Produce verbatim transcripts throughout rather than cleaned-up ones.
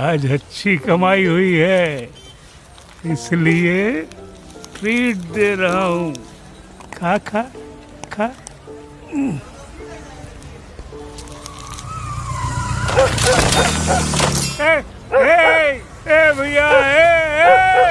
आज अच्छी कमाई हुई है, इसलिए ट्रीट दे रहा हूँ। खा खा खा। ए, ए, ए भैया, ए, ए।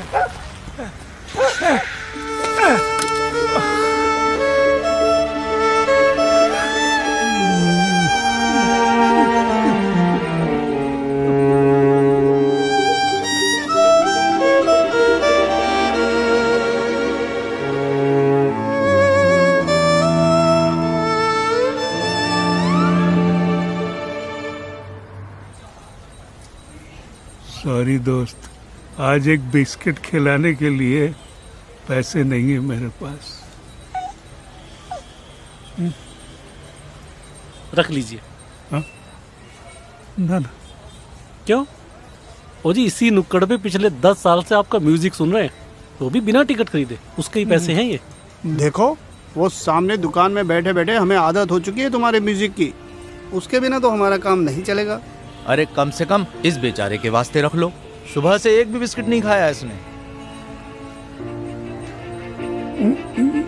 सॉरी दोस्त, आज एक बिस्किट खिलाने के लिए पैसे नहीं है मेरे पास। रख लीजिए। हाँ? ना ना। क्यों? ओ जी, इसी नुक्कड़ पे पिछले दस साल से आपका म्यूजिक सुन रहे हैं, तो भी बिना टिकट खरीदे। उसके ही पैसे हैं ये। देखो, वो सामने दुकान में बैठे बैठे हमें आदत हो चुकी है तुम्हारे म्यूजिक की। उसके बिना तो हमारा काम नहीं चलेगा। अरे कम से कम इस बेचारे के वास्ते रख लो। सुबह से एक भी बिस्किट नहीं खाया इसने।